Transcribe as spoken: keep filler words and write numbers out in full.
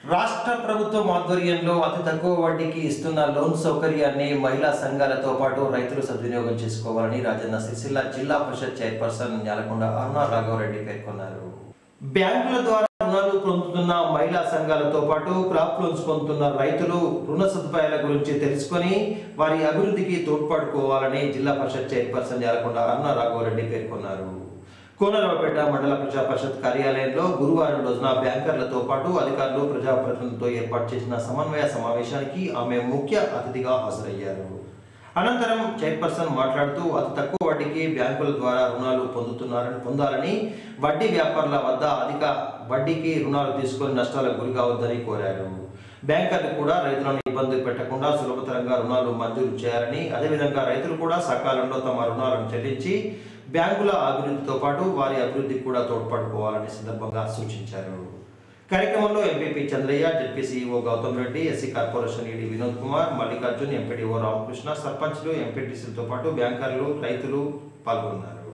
రాష్ట్ర ప్రభుత్వం ఆధ్వర్యంలో అతి తక్కువ వడ్డీకి ఇస్తున్న లోన్ సౌకర్యాన్ని మహిళా సంఘాలతో పాటు రైతులు సద్వినియోగం చేసుకోవాలని రాజన్న సిరిసిల్ల జిల్లా పరిషత్ చైర్పర్సన్ న్యాలకొండ అరుణ రాఘవరెడ్డి పేర్కొన్నారు. బ్యాంకుల ద్వారా రుణాలు పొందుతున్న మహిళా సంఘాలతో పాటు క్రాప్ లోన్స్ పొందుతున్న రైతులు రుణ సదుపాయాల గురించి తెలుసుకొని వారి అభివృద్ధికి తోడ్పడుకోవాలని జిల్లా పరిషత్ చైర్పర్సన్ న్యాలకొండ అరుణ రాఘవరెడ్డి పేర్కొన్నారు. కోనరావుపేట మండల ప్రజా పరిషత్ కార్యాలయంలో గురువారం రోజున బ్యాంకర్లతో పాటు అధికారులు ప్రజాప్రతినిధులతో ఏర్పాటు చేసిన సమన్వయ సమావేశానికి ఆమె ముఖ్య అతిథిగా హాజరయ్యారు. అనంతరం చైర్పర్సన్ మాట్లాడుతూ అతి తక్కువ వడ్డీకి బ్యాంకుల ద్వారా రుణాలు పొందుతున్నారని పొందాలని వడ్డీ వ్యాపారుల వద్ద అధిక వడ్డీకి రుణాలు తీసుకొని నష్టాలకు గురి కావద్దని కోరారు. బ్యాంకర్లు కూడా రైతులను ఇబ్బందులు పెట్టకుండా సులభతరంగా రుణాలు మంజూరు చేయాలని, అదేవిధంగా రైతులు కూడా సకాలంలో తమ రుణాలను చెల్లించి బ్యాంకుల అభివృద్ధితో పాటు వారి అభివృద్ధికి కూడా తోడ్పడుకోవాలని సందర్భంగా సూచించారు. కార్యక్రమంలో MPP Chandraiah, ZP CEO Gautam Reddy, SC corporation ED Vinod Kumar, Mallikarjun, MPDO Ramakrishna, సర్పంచ్లు, ఎంపీటీసీలతో పాటు బ్యాంకర్లు, రైతులు పాల్గొన్నారు.